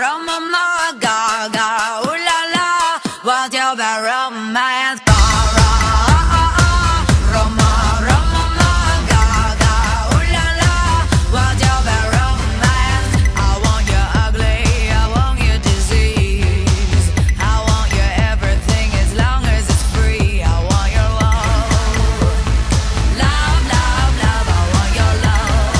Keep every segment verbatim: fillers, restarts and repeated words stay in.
Roma, ma, ga, ga, ooh la la. What's your bad romance? Ra, ra, ah, ah, Roma, Roma, ma, ga, ga, ooh la la. What's your bad romance? I want you ugly, I want you disease. I want you everything as long as it's free. I want your love, love, love, love. I want your love.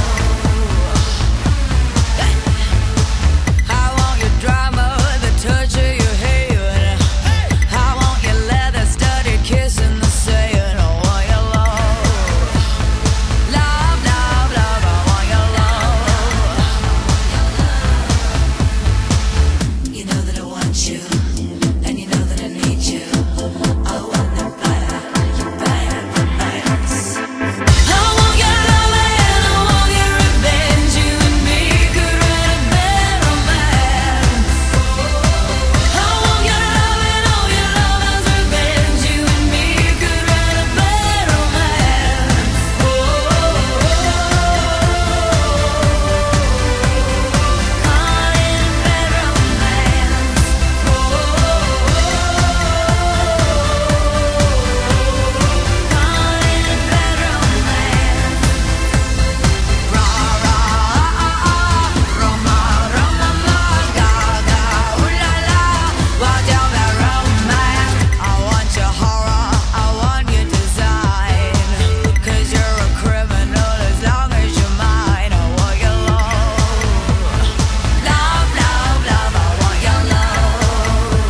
I want your drama, the touch of your hand. I want your leather studded kiss in the sand. I want your love, love, love, love. I want your love. You know that I want you, and you know that I need you. I want the bad, your bad romance. I want your love and I want your revenge. You and me could write a bad romance. I want your love and all your love as revenge. You and me could write a bad romance. Oh, call it a bad romance. Oh, call it a bad romance. Ra, ra, ah, ah, Roma, Roma, ma, ga, ga, ooh la la. What's your bad romance? I want your horror, I want your design. 'Cause you're a criminal as long as you're mine. I want your love, love, love, love. I want your love.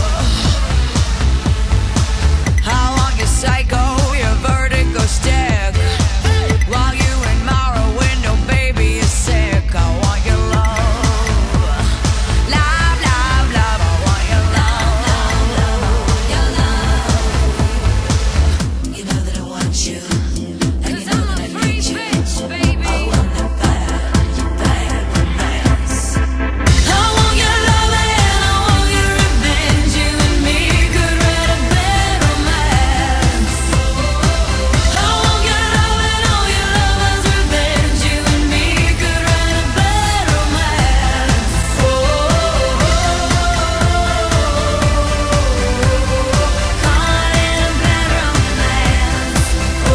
I want your psycho, your vertigo stick. While you admire a window, baby, you're sick. I want your love, love, love, love. I want your love, your love. You know that I want you, and you know that I need you. I want the bad, your bad romance. I want your love and I want your revenge. You and me could write a bad romance. I want your love and all your love as revenge. You and me could write a bad romance. Oh, call it a bad romance. Oh,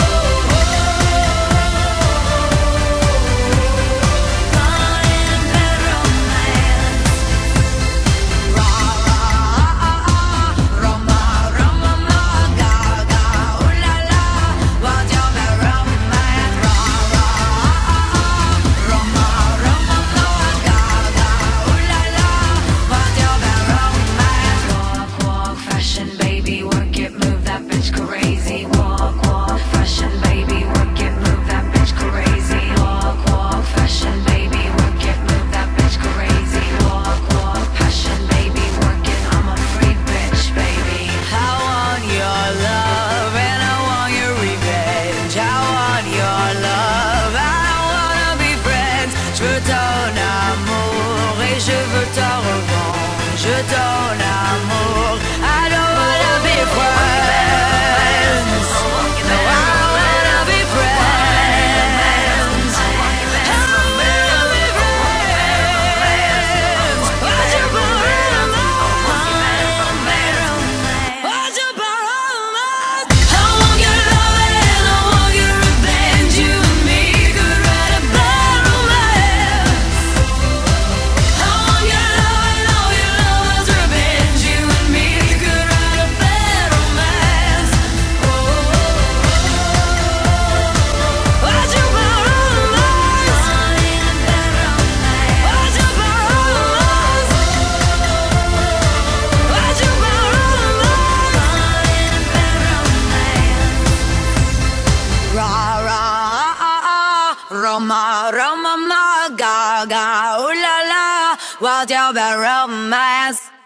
call it a bad romance. Ra, ra, ah, ah, Roma, Roma, ma, ga, ga, ooh la la. What's your bad romance? Ra, ra, ah, ah, Roma, Roma, ma, ga, ga, ooh la la. What's your bad romance? Walk, walk, fashion, baby, work it, move that bitch crazy. Walk, walk, fashion, baby, work it, move that bitch crazy. Walk, walk, fashion, baby, work it, move that bitch crazy. Walk, walk, passion, baby, work it. I'm a free bitch, baby. I want your love and I want your revenge. I want your love, I wanna be friends. Je veux ton amour et je veux ta revanche. Ton amour, I don't wanna be friends. No, I wanna be friends. I wanna be friends. What's your bad romance? What's your bad romance? I want your love and I want your revenge. You and me could write a bad romance. I want your love and all your love as revenge. You and me could write a bad romance. Oh, what's your bad romance? Call it a bad romance. What's your bad romance? What's your bad romance? Call it a bad romance. Ra, ra, ah, ah, Roma, Roma, ma, ga, ga, ooh la la. What's your bad romance?